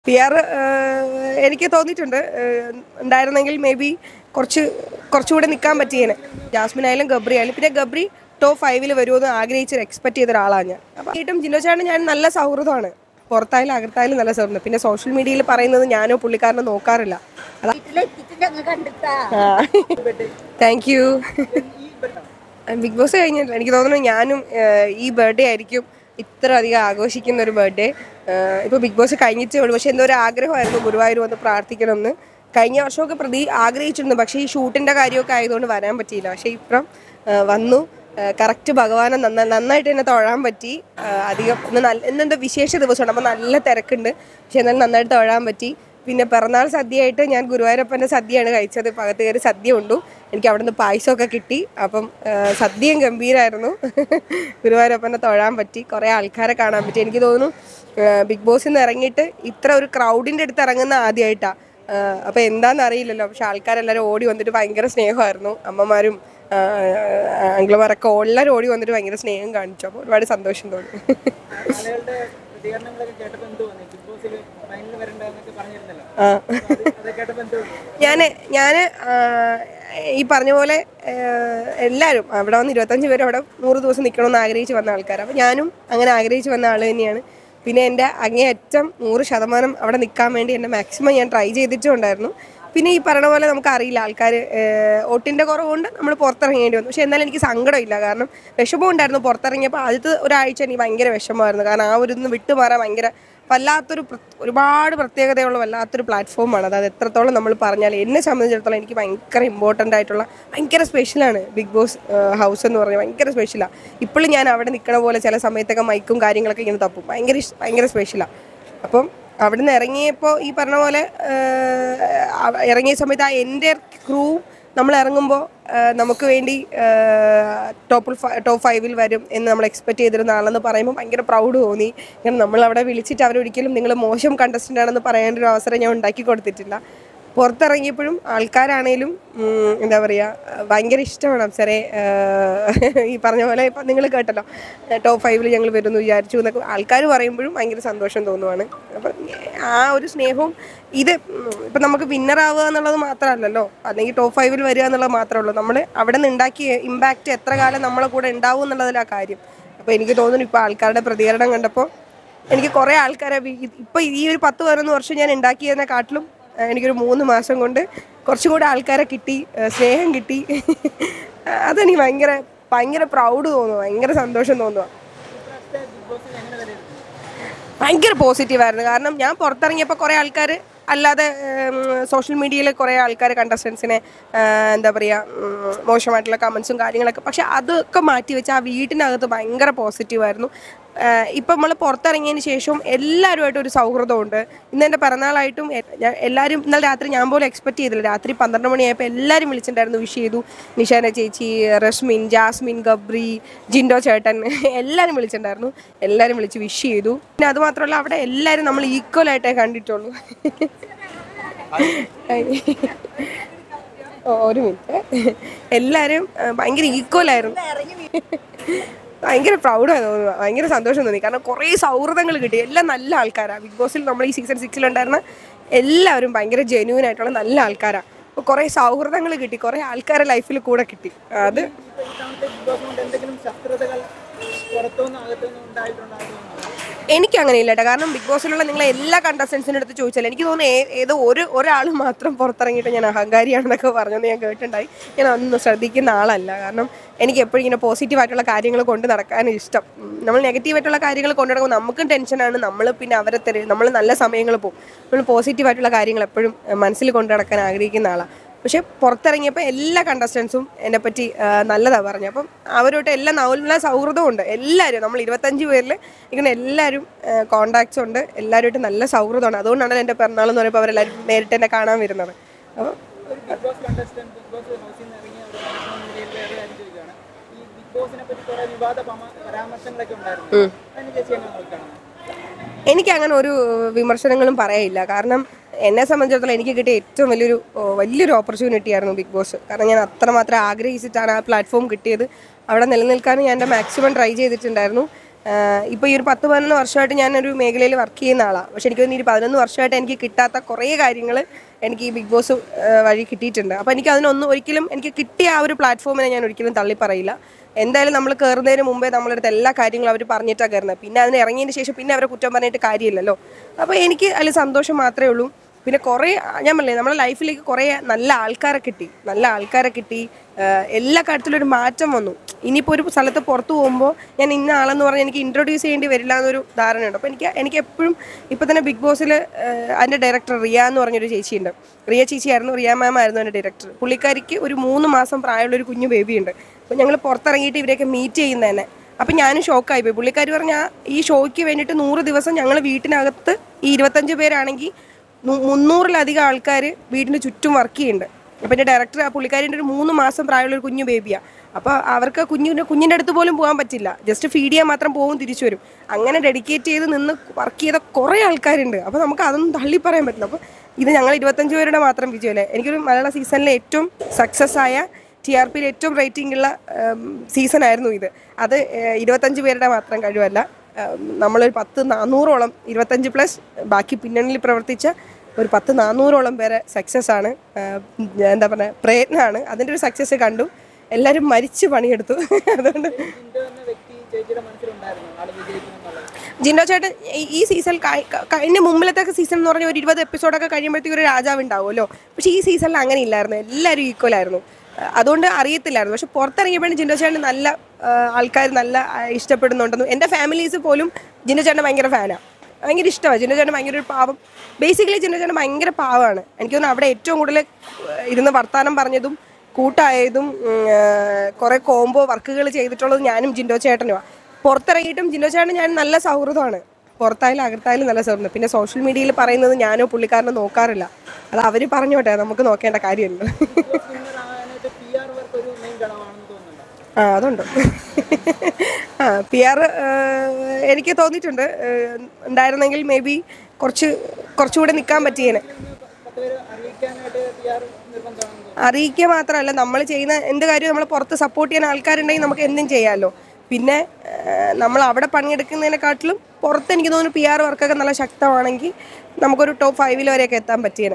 PR എനിക്ക് തോന്നിയിട്ടുണ്ട് ഉണ്ടായിരുന്നെങ്കിൽ മേ ബി കുറച്ചുകൂടെ നിൽക്കാൻ പറ്റിയേനെ. ജാസ്മിൻ ആയാലും ഗബ്രി ആയാലും. പിന്നെ ഗബ്രി ടോപ്പ് 5 വരുമെന്ന് ആഗ്രഹിച്ച് എക്സ്പെക്ട് ചെയ്ത ഒരാളാണ് ഞാൻ. അപ്പോൾ വീട്ടും ജിൻഡോ ചേട്ടൻ ഞാൻ നല്ല സൗഹൃദമാണ്. പുറത്തായാലും അകത്തായാലും നല്ല സൗഹൃദം. പിന്നെ സോഷ്യൽ മീഡിയയിൽ പറയുന്നത് ഞാനോ പുള്ളിക്കാരനോ നോക്കാറില്ല. Thank you. ബിഗ് ബോസ് കഴിഞ്ഞിട്ട് എനിക്ക് തോന്നുന്നു ഞാനും ഈ ബർത്ത്ഡേ ആയിരിക്കും ഇത്ര അധികം ആഘോഷിക്കുന്ന ഒരു ബർത്ത്ഡേ. ഇപ്പോൾ ബിഗ് ബോസ് കഴിഞ്ഞിട്ടേ ഉള്ളൂ. പക്ഷെ എന്തോ ഒരു ആഗ്രഹമായിരുന്നു ഗുരുവായൂർ വന്ന് പ്രാർത്ഥിക്കണമെന്ന്. കഴിഞ്ഞ വർഷമൊക്കെ ആഗ്രഹിച്ചിരുന്നു. പക്ഷേ ഈ ഷൂട്ടിൻ്റെ കാര്യമൊക്കെ ആയതുകൊണ്ട് വരാൻ പറ്റിയില്ല. പക്ഷേ ഇപ്പം വന്നു. കറക്റ്റ് ഭഗവാനെ നന്നായിട്ട് എന്നെ തൊഴാൻ പറ്റി. അധികം ഇന്നെന്തോ വിശേഷ ദിവസമാണ്. അപ്പോൾ നല്ല തിരക്കുണ്ട്. പക്ഷെ എന്നാലും നന്നായിട്ട് തൊഴാൻ പറ്റി. പിന്നെ പിറന്നാൾ സദ്യയായിട്ട് ഞാൻ ഗുരുവായൂരപ്പൻ്റെ സദ്യയാണ് കഴിച്ചത്. പകത്ത് കയറി സദ്യ ഉണ്ടു. എനിക്ക് അവിടെ നിന്ന് പായസമൊക്കെ കിട്ടി. അപ്പം സദ്യയും ഗംഭീരമായിരുന്നു. ഗുരുവായൂരപ്പനെ തൊഴാൻ പറ്റി. കുറേ ആൾക്കാരെ കാണാൻ പറ്റി. എനിക്ക് തോന്നുന്നു ബിഗ് ബോസിൽ നിന്ന് ഇറങ്ങിയിട്ട് ഇത്ര ഒരു ക്രൗഡിൻ്റെ അടുത്ത് ഇറങ്ങുന്ന ആദ്യമായിട്ടാണ്. അപ്പോൾ എന്താണെന്ന് അറിയില്ലല്ലോ. പക്ഷെ ആൾക്കാരെല്ലാവരും ഓടി വന്നിട്ട് ഭയങ്കര സ്നേഹമായിരുന്നു. അമ്മമാരും അങ്കിളുമാരൊക്കെ എല്ലാവരും ഓടി വന്നിട്ട് ഭയങ്കര സ്നേഹം കാണിച്ചു. അപ്പോൾ ഒരുപാട് സന്തോഷം തോന്നി. ഞാൻ ഈ പറഞ്ഞ പോലെ എല്ലാവരും അവിടെ വന്ന് 25 പേര് അവിടെ 100 ദിവസം നിൽക്കണമെന്ന് ആഗ്രഹിച്ച് വന്ന ആൾക്കാരാണ്. അപ്പോൾ ഞാനും അങ്ങനെ ആഗ്രഹിച്ച് വന്ന ആൾ തന്നെയാണ്. പിന്നെ എൻ്റെ അങ്ങേയറ്റം 100% അവിടെ നിൽക്കാൻ വേണ്ടി എൻ്റെ മാക്സിമം ഞാൻ ട്രൈ ചെയ്തിട്ടുണ്ടായിരുന്നു. പിന്നെ ഈ പറഞ്ഞ പോലെ നമുക്കറിയില്ല, ആൾക്കാർ വോട്ടിൻ്റെ കുറവുകൊണ്ട് നമ്മൾ പുറത്തിറങ്ങേണ്ടി വന്നു. പക്ഷേ എന്നാലും എനിക്ക് സങ്കടമില്ല. കാരണം വിഷമം ഉണ്ടായിരുന്നു പുറത്തിറങ്ങിയപ്പോൾ. ആദ്യത്തെ ഒരാഴ്ച എനിക്ക് ഭയങ്കര വിഷമമായിരുന്നു. കാരണം ആ ഒരു ഇന്ന് വിട്ടുമാറാൻ ഭയങ്കര ഒരുപാട് പ്രത്യേകതയുള്ള വല്ലാത്തൊരു പ്ലാറ്റ്ഫോമാണ്. അത് എത്രത്തോളം നമ്മൾ പറഞ്ഞാൽ എന്നെ സംബന്ധിച്ചിടത്തോളം എനിക്ക് ഭയങ്കര ഇമ്പോർട്ടൻ്റ് ആയിട്ടുള്ള ഭയങ്കര സ്പെഷ്യലാണ് ബിഗ് ബോസ് ഹൗസ് എന്ന് പറഞ്ഞാൽ. ഭയങ്കര സ്പെഷ്യലാണ്. ഇപ്പോഴും ഞാൻ അവിടെ നിൽക്കണ പോലെ ചില സമയത്തൊക്കെ മൈക്കും കാര്യങ്ങളൊക്കെ ഇങ്ങനെ തപ്പും. ഭയങ്കര സ്പെഷ്യലാണ്. അപ്പം അവിടെ നിന്ന് ഇറങ്ങിയപ്പോൾ ഈ പറഞ്ഞ പോലെ ഇറങ്ങിയ സമയത്ത് ആ എൻ്റെ ക്രൂ നമ്മൾ ഇറങ്ങുമ്പോൾ നമുക്ക് വേണ്ടി ടോപ്പ് 5 വരും എന്ന് നമ്മൾ എക്സ്പെക്റ്റ് ചെയ്തിരുന്ന ആളെന്ന് പറയുമ്പോൾ ഭയങ്കര പ്രൗഡ് തോന്നി. കാരണം നമ്മളവിടെ വിളിച്ചിട്ട് അവരൊരിക്കലും നിങ്ങൾ മോശം കണ്ടസ്റ്റൻ്റ് ആണെന്ന് പറയേണ്ട ഒരു അവസരം ഞാൻ ഉണ്ടാക്കി കൊടുത്തിട്ടില്ല. പുറത്തിറങ്ങിയപ്പോഴും ആൾക്കാരാണേലും എന്താ പറയുക ഭയങ്കര ഇഷ്ടമാണ് അപ്സരയെ. ഈ പറഞ്ഞ പോലെ ഇപ്പം നിങ്ങൾ കേട്ടല്ലോ ടോപ്പ് 5 ഞങ്ങൾ വരുമെന്ന് വിചാരിച്ചു എന്നൊക്കെ ആൾക്കാർ പറയുമ്പോഴും ഭയങ്കര സന്തോഷം തോന്നുവാണ്. അപ്പം ആ ഒരു സ്നേഹവും ഇത് ഇപ്പം നമുക്ക് വിന്നറാവുക എന്നുള്ളത് മാത്രമല്ലല്ലോ, അല്ലെങ്കിൽ ടോപ്പ് 5 വരിക എന്നുള്ളത് മാത്രമേ ഉള്ളൂ. നമ്മൾ അവിടെ നിന്ന് ഉണ്ടാക്കിയ ഇമ്പാക്റ്റ് എത്ര കാലം നമ്മളെ കൂടെ ഉണ്ടാവും എന്നുള്ളതിലാണ് കാര്യം. അപ്പോൾ എനിക്ക് തോന്നുന്നു ഇപ്പോൾ ആൾക്കാരുടെ പ്രതികരണം കണ്ടപ്പോൾ എനിക്ക് കുറേ ആൾക്കാരെ ഇപ്പോൾ ഈ ഒരു 10-11 വർഷം ഞാൻ ഉണ്ടാക്കിയതിനെക്കാട്ടിലും എനിക്കൊരു 3 മാസം കൊണ്ട് കുറച്ചും കൂടെ ആൾക്കാരെ കിട്ടി, സ്നേഹം കിട്ടി. അതെനിക്ക് ഭയങ്കര പ്രൗഡ് തോന്നുന്നു. ഭയങ്കര സന്തോഷം തോന്നുക. ഭയങ്കര പോസിറ്റീവായിരുന്നു. കാരണം ഞാൻ പുറത്തിറങ്ങിയപ്പോൾ കുറേ ആൾക്കാർ അല്ലാതെ സോഷ്യൽ മീഡിയയിൽ കുറേ ആൾക്കാർ കണ്ടസ്റ്റൻസിനെ എന്താ പറയുക മോശമായിട്ടുള്ള കമൻസും കാര്യങ്ങളൊക്കെ. പക്ഷെ അതൊക്കെ മാറ്റി വെച്ച് ആ വീട്ടിനകത്ത് ഭയങ്കര പോസിറ്റീവായിരുന്നു. ഇപ്പം നമ്മൾ പുറത്തിറങ്ങിയതിന് ശേഷം എല്ലാവരുമായിട്ടും ഒരു സൗഹൃദമുണ്ട്. ഇന്ന് എൻ്റെ പിറന്നാളായിട്ടും എല്ലാവരും ഇന്നലെ രാത്രി ഞാൻ പോലും എക്സ്പെക്റ്റ് ചെയ്തില്ല. രാത്രി 12 മണിയായപ്പോൾ എല്ലാവരും വിളിച്ചിട്ടുണ്ടായിരുന്നു, വിഷ് ചെയ്തു. നിഷാന ചേച്ചി, റസ്മിൻ, ജാസ്മിൻ, ഗബ്രി, ജിൻഡോ ചേട്ടൻ എല്ലാവരും വിളിച്ചിട്ടുണ്ടായിരുന്നു. എല്ലാവരും വിളിച്ച് വിഷ് ചെയ്തു. പിന്നെ അതുമാത്രമല്ല അവിടെ എല്ലാവരും നമ്മൾ ഈക്വലായിട്ടേ കണ്ടിട്ടുള്ളൂ. ഒരു മിനിറ്റ്. എല്ലാവരും ഭയങ്കര ഈക്വലായിരുന്നു. ഭയങ്കര പ്രൗഡായി തോന്നുക. ഭയങ്കര സന്തോഷം തോന്നി. കാരണം കുറേ സൗഹൃദങ്ങൾ കിട്ടി. എല്ലാം നല്ല ആൾക്കാരാണ്. ബിഗ് ബോസിൽ നമ്മൾ ഈ സീസൺ 6 ഉണ്ടായിരുന്ന എല്ലാവരും ഭയങ്കര ജെന്യൂൻ ആയിട്ടുള്ള നല്ല ആൾക്കാരാണ്. അപ്പോൾ കുറേ സൗഹൃദങ്ങൾ കിട്ടി, കുറേ ആൾക്കാരെ ലൈഫിൽ കൂടെ കിട്ടി. അത് എനിക്കങ്ങനെ ഇല്ല കേട്ടോ. കാരണം ബിഗ് ബോസിലുള്ള നിങ്ങളെ എല്ലാ കണ്ടസ്റ്റൻസിൻ്റെ അടുത്ത് ചോദിച്ചാൽ എനിക്ക് തോന്നുന്നു ഏതോ ഒരാൾ മാത്രം പുറത്തിറങ്ങിയിട്ട് ഞാൻ അഹങ്കാരിയാണെന്നൊക്കെ പറഞ്ഞത് ഞാൻ കേട്ടിട്ടുണ്ടായി. ഞാൻ ഒന്നും ശ്രദ്ധിക്കുന്ന ആളല്ല. കാരണം എനിക്ക് എപ്പോഴും ഇങ്ങനെ പോസിറ്റീവായിട്ടുള്ള കാര്യങ്ങൾ കൊണ്ട് നടക്കാനും ഇഷ്ടം. നമ്മൾ നെഗറ്റീവായിട്ടുള്ള കാര്യങ്ങൾ കൊണ്ടു നടക്കുമ്പോൾ നമുക്കും ടെൻഷനാണ്. നമ്മൾ പിന്നെ നമ്മൾ നല്ല സമയങ്ങൾ പോകും. നമ്മൾ പോസിറ്റീവായിട്ടുള്ള കാര്യങ്ങൾ എപ്പോഴും മനസ്സിൽ കൊണ്ടു നടക്കാൻ ആഗ്രഹിക്കുന്ന ആളാണ്. പക്ഷേ പുറത്തിറങ്ങിയപ്പോൾ എല്ലാ കണ്ടസ്റ്റൻസും എന്നെപ്പറ്റി നല്ലതാണ് പറഞ്ഞു. അപ്പം അവരോട്ട് എല്ലാം നല്ല സൗഹൃദമുണ്ട്. എല്ലാവരും നമ്മൾ 25 പേരിൽ ഇങ്ങനെ എല്ലാവരും കോണ്ടാക്ട്സ് ഉണ്ട്. എല്ലാവരുമായിട്ട് നല്ല സൗഹൃദമാണ്. അതുകൊണ്ടാണ് എൻ്റെ പിറന്നാളെന്ന് പറയുമ്പോൾ അവരെല്ലാവരും നേരിട്ട് എന്നെ കാണാൻ വരുന്നത്. അപ്പോൾ എനിക്കങ്ങനെ ഒരു വിമർശനങ്ങളും പറയില്ല. കാരണം എന്നെ സംബന്ധിച്ചിടത്തോളം എനിക്ക് കിട്ടിയ ഏറ്റവും വലിയൊരു ഓപ്പർച്യൂണിറ്റി ആയിരുന്നു ബിഗ് ബോസ്. കാരണം ഞാൻ അത്രമാത്രം ആഗ്രഹിച്ചിട്ടാണ് ആ പ്ലാറ്റ്ഫോം കിട്ടിയത്. അവിടെ നിലനിൽക്കാനും ഞാൻ എൻ്റെ മാക്സിമം ട്രൈ ചെയ്തിട്ടുണ്ടായിരുന്നു. ഇപ്പോൾ ഈ ഒരു 10-11 വർഷമായിട്ട് ഞാനൊരു മേഖലയിൽ വർക്ക് ചെയ്യുന്ന ആളാണ്. പക്ഷെ എനിക്ക് തോന്നുന്നു ഈ 11 വർഷമായിട്ട് എനിക്ക് കിട്ടാത്ത കുറേ കാര്യങ്ങൾ എനിക്ക് ഈ ബിഗ് ബോസ് വഴി കിട്ടിയിട്ടുണ്ട്. അപ്പോൾ എനിക്ക് അതിനൊന്നും ഒരിക്കലും എനിക്ക് കിട്ടിയ ആ ഒരു പ്ലാറ്റ്ഫോമിനെ ഞാൻ ഒരിക്കലും തള്ളിപ്പറയില്ല. എന്തായാലും നമ്മൾ കയറുന്നതിന് മുമ്പേ നമ്മളടുത്ത് എല്ലാ കാര്യങ്ങളും അവർ പറഞ്ഞിട്ടാണ് കയറുന്നത്. പിന്നെ അതിന് ഇറങ്ങിയതിന് ശേഷം പിന്നെ അവരെ കുറ്റം പറഞ്ഞിട്ട് കാര്യമില്ലല്ലോ. അപ്പോൾ എനിക്ക് അതിൽ സന്തോഷം മാത്രമേ ഉള്ളൂ. പിന്നെ കുറേ ഞാൻ പറഞ്ഞില്ലേ നമ്മുടെ ലൈഫിലേക്ക് കുറേ നല്ല ആൾക്കാരെ കിട്ടി. എല്ലാ കാര്യത്തിലൊരു മാറ്റം വന്നു. ഇനിയിപ്പോൾ ഒരു സ്ഥലത്ത് പുറത്ത് പോകുമ്പോൾ ഞാൻ ഇന്ന ആളെന്ന് പറഞ്ഞാൽ എനിക്ക് ഇൻട്രൊഡ്യൂസ് ചെയ്യേണ്ടി വരില്ല എന്നൊരു ധാരണയുണ്ട്. അപ്പോൾ എനിക്ക് എപ്പോഴും ഇപ്പോൾ തന്നെ ബിഗ് ബോസിൽ അതിൻ്റെ ഡയറക്ടർ റിയ എന്ന് പറഞ്ഞൊരു ചേച്ചിയുണ്ട്. റിയ ചേച്ചിയായിരുന്നു, റിയ മാം ആയിരുന്നു എൻ്റെ ഡയറക്ടർ. പുള്ളിക്കാരിക്ക് ഒരു 3 മാസം പ്രായമുള്ളൊരു കുഞ്ഞു ബേബിയുണ്ട്. അപ്പോൾ ഞങ്ങൾ പുറത്തിറങ്ങിയിട്ട് ഇവരെയൊക്കെ മീറ്റ് ചെയ്യുന്നത് തന്നെ. അപ്പം ഞാനും ഷോക്കായിപ്പോയി. പുള്ളിക്കാരി പറഞ്ഞാൽ ഈ ഷോയ്ക്ക് വേണ്ടിയിട്ട് 100 ദിവസം ഞങ്ങൾ വീട്ടിനകത്ത് ഈ 25 പേരാണെങ്കിൽ 300-ലധികം ആൾക്കാർ വീടിന് ചുറ്റും വർക്ക് ചെയ്യുന്നുണ്ട്. അപ്പോൾ എൻ്റെ ഡയറക്ടർ ആ പുള്ളിക്കാരിൻ്റെ ഒരു 3 മാസം പ്രായമുള്ളൊരു കുഞ്ഞു ബേബിയാണ്. അപ്പോൾ അവർക്ക് കുഞ്ഞിൻ്റെ അടുത്ത് പോലും പോകാൻ പറ്റില്ല. ജസ്റ്റ് ഫീഡ് ചെയ്യാൻ മാത്രം പോകും, തിരിച്ചു വരും. അങ്ങനെ ഡെഡിക്കേറ്റ് ചെയ്ത് നിന്ന് വർക്ക് ചെയ്ത കുറേ ആൾക്കാരുണ്ട്. അപ്പോൾ നമുക്ക് അതൊന്നും തള്ളി പറയാൻ പറ്റില്ല. അപ്പോൾ ഇത് ഞങ്ങൾ 25 പേരുടെ മാത്രം വിജയമല്ലേ. എനിക്കൊരു മലയാള സീസണിലെ ഏറ്റവും സക്സസ് ആയ TRPയിൽ ഏറ്റവും റേറ്റിംഗ് ഉള്ള സീസണായിരുന്നു ഇത്. അത് 25 പേരുടെ മാത്രം കഴിവല്ല. നമ്മളൊരു 10-400ഓളം 25+ ബാക്കി പിന്നണിയിൽ പ്രവർത്തിച്ച ഒരു 10-400ഓളം പേരെ സക്സസ് ആണ്. എന്താ പറയുക, പ്രയത്നമാണ്. അതിൻ്റെ ഒരു സക്സസ് കണ്ടു. എല്ലാവരും മരിച്ച് പണിയെടുത്തു. അതുകൊണ്ട് ജിൻഡോ ചേട്ടൻ ഈ സീസൺ കഴിഞ്ഞ മുമ്പിലത്തെ സീസൺ എന്ന് പറഞ്ഞാൽ ഒരു 20 എപ്പിസോഡൊക്കെ കഴിയുമ്പോഴത്തേക്ക് ഒരു രാജാവ് ഉണ്ടാവുമല്ലോ. പക്ഷേ ഈ സീസണിൽ അങ്ങനെ ഇല്ലായിരുന്നു. എല്ലാവരും ഈക്വലായിരുന്നു. അതുകൊണ്ട് അറിയത്തില്ലായിരുന്നു. പക്ഷെ പുറത്തിറങ്ങിയപ്പോഴും ജിൻഡോ ചേട്ടൻ നല്ല ആൾക്കാർ നല്ല ഇഷ്ടപ്പെടുന്നുണ്ടെന്നും എൻ്റെ ഫാമിലീസ് പോലും ജിൻഡോ ചേട്ടൻ ഭയങ്കര ഫാനാണ്. ഭയങ്കര ഇഷ്ടമാണ് ജിൻഡോ ചേട്ടൻ. ഭയങ്കര ഒരു പാവം. ബേസിക്കലി ജിൻഡോ ചേട്ടൻ ഭയങ്കര പാവമാണ്. എനിക്ക് തോന്നുന്നു അവിടെ ഏറ്റവും കൂടുതൽ ഇരുന്ന് വർത്താനം പറഞ്ഞതും കൂട്ടായതും കുറേ കോംബോ വർക്കുകൾ ചെയ്തിട്ടുള്ളത് ഞാനും ജിൻഡോ ചേട്ടനുമാണ്. പുറത്തിറങ്ങിയിട്ടും ജിൻഡോ ചേട്ടൻ ഞാൻ നല്ല സൗഹൃദമാണ്. പുറത്തായാലും അകത്തായാലും നല്ല സൗഹൃദം. പിന്നെ സോഷ്യൽ മീഡിയയിൽ പറയുന്നത് ഞാനോ പുള്ളിക്കാരനോ നോക്കാറില്ല. അത് അവർ പറഞ്ഞോട്ടെ, നമുക്ക് നോക്കേണ്ട കാര്യമല്ലോ. അതുണ്ട്. PR എനിക്ക് തോന്നിയിട്ടുണ്ട്. ഉണ്ടായിരുന്നെങ്കിൽ മേ ബി കുറച്ചുകൂടെ നിൽക്കാൻ പറ്റിയേനെ. അറിയിക്കുക മാത്രമല്ല, നമ്മൾ ചെയ്യുന്ന എന്ത് കാര്യവും നമ്മൾ പുറത്ത് സപ്പോർട്ട് ചെയ്യാൻ ആൾക്കാരുണ്ടെങ്കിൽ നമുക്ക് എന്തും ചെയ്യാമല്ലോ. പിന്നെ നമ്മൾ അവിടെ പണിയെടുക്കുന്നതിനെക്കാട്ടിലും പുറത്ത് എനിക്ക് തോന്നുന്നു PR വർക്കൊക്കെ നല്ല ശക്തമാണെങ്കിൽ നമുക്കൊരു ടോപ്പ് 5 വരെയൊക്കെ എത്താൻ പറ്റിയേനെ.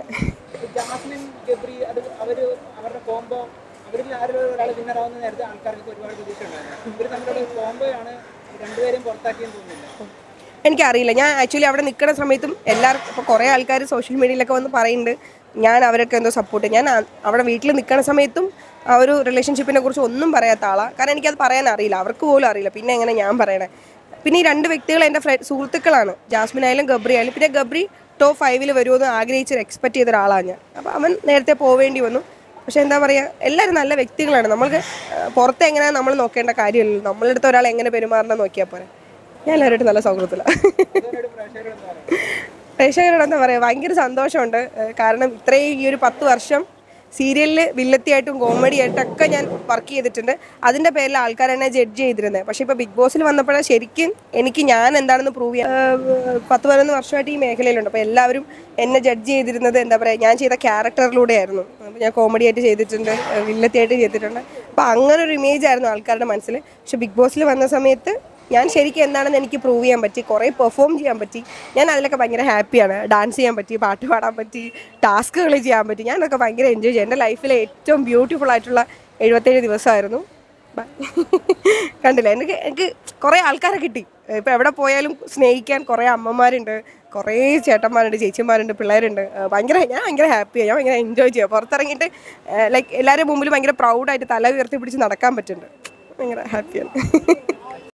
എനിക്കറിയില്ല. ഞാൻ ആക്ച്വലി അവിടെ നിൽക്കുന്ന സമയത്തും എല്ലാവർക്കും ഇപ്പോൾ കുറേ ആൾക്കാർ സോഷ്യൽ മീഡിയയിലൊക്കെ വന്ന് പറയുന്നുണ്ട് ഞാൻ അവരൊക്കെ എന്തോ സപ്പോർട്ട്. ഞാൻ അവിടെ വീട്ടിൽ നിൽക്കുന്ന സമയത്തും ആ ഒരു റിലേഷൻഷിപ്പിനെ കുറിച്ച് ഒന്നും പറയാത്ത ആളാണ്. കാരണം എനിക്കത് പറയാൻ അറിയില്ല, അവർക്ക് പോലും അറിയില്ല. പിന്നെ എങ്ങനെ ഞാൻ പറയണേ. പിന്നെ ഈ 2 വ്യക്തികൾ എൻ്റെ സുഹൃത്തുക്കളാണ്, ജാസ്മിൻ ആയാലും ഗബ്രി ആയാലും. പിന്നെ ഗബ്രി ടോപ്പ് 5 വരുമെന്ന് ആഗ്രഹിച്ച് എക്സ്പെക്റ്റ് ചെയ്ത ഒരാളാണ് ഞാൻ. അപ്പോൾ അവൻ നേരത്തെ പോവേണ്ടി വന്നു. പക്ഷെ എന്താ പറയുക, എല്ലാവരും നല്ല വ്യക്തികളാണ്. നമ്മൾക്ക് പുറത്ത് എങ്ങനെയാണ് നമ്മൾ നോക്കേണ്ട കാര്യമല്ലല്ലോ. നമ്മളെടുത്ത് ഒരാൾ എങ്ങനെ പെരുമാറണം നോക്കിയാൽ പോലെ. ഞാൻ എല്ലാവരും നല്ല സൗഹൃദത്തിലാണ്. പ്രേക്ഷകരോട് എന്താ പറയുക, ഭയങ്കര സന്തോഷമുണ്ട്. കാരണം ഇത്രയും ഈ ഒരു 10 വർഷം സീരിയലിൽ വില്ലത്തിയായിട്ടും കോമഡി ആയിട്ടൊക്കെ ഞാൻ വർക്ക് ചെയ്തിട്ടുണ്ട്. അതിൻ്റെ പേരിൽ ആൾക്കാർ എന്നെ ജഡ്ജ് ചെയ്തിരുന്നത്. പക്ഷേ ഇപ്പോൾ ബിഗ് ബോസിൽ വന്നപ്പോഴാണ് ശരിക്കും എനിക്ക് ഞാൻ എന്താണെന്ന് പ്രൂവ് ചെയ്യാൻ. 10-11 വർഷമായിട്ട് ഈ മേഖലയിലുണ്ട്. അപ്പോൾ എല്ലാവരും എന്നെ ജഡ്ജ് ചെയ്തിരുന്നത് എന്താ പറയുക, ഞാൻ ചെയ്ത ക്യാരക്ടറിലൂടെ ആയിരുന്നു. അപ്പോൾ ഞാൻ കോമഡി ആയിട്ട് ചെയ്തിട്ടുണ്ട്, വില്ലത്തിയായിട്ട് ചെയ്തിട്ടുണ്ട്. അപ്പോൾ അങ്ങനെ ഒരു ഇമേജ് ആയിരുന്നു ആൾക്കാരുടെ മനസ്സിൽ. പക്ഷേ ബിഗ് ബോസിൽ വന്ന സമയത്ത് ഞാൻ ശരിക്കും എന്താണെന്ന് എനിക്ക് പ്രൂവ് ചെയ്യാൻ പറ്റി. കുറേ പെർഫോം ചെയ്യാൻ പറ്റി. ഞാൻ അതിലൊക്കെ ഭയങ്കര ഹാപ്പിയാണ്. ഡാൻസ് ചെയ്യാൻ പറ്റി, പാട്ട് പാടാൻ പറ്റി, ടാസ്കുകൾ ചെയ്യാൻ പറ്റി. ഞാനതൊക്കെ ഭയങ്കര എൻജോയ് ചെയ്യും. എൻ്റെ ലൈഫിലെ ഏറ്റവും ബ്യൂട്ടിഫുൾ ആയിട്ടുള്ള 77 ദിവസമായിരുന്നു. കണ്ടില്ല, എനിക്ക് കുറേ ആൾക്കാരെ കിട്ടി. ഇപ്പോൾ എവിടെ പോയാലും സ്നേഹിക്കാൻ കുറേ അമ്മമാരുണ്ട്, കുറേ ചേട്ടന്മാരുണ്ട്, ചേച്ചിമാരുണ്ട്, പിള്ളേരുണ്ട്. ഞാൻ ഭയങ്കര ഹാപ്പിയാണ്. ഞാൻ ഭയങ്കര എൻജോയ് ചെയ്യുക. പുറത്തിറങ്ങിയിട്ട് ലൈക്ക് എല്ലാവരുടെ മുമ്പിൽ ഭയങ്കര പ്രൗഡായിട്ട് തല ഉയർത്തി പിടിച്ച് നടക്കാൻ പറ്റുന്നുണ്ട്. ഭയങ്കര ഹാപ്പിയാണ്.